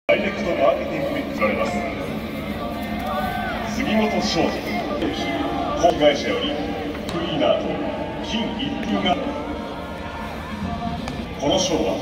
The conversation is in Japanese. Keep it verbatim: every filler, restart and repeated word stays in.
ダイレクトマーケティングに釣られます。杉本商事子会社よりクリーナーと金一封がこの賞は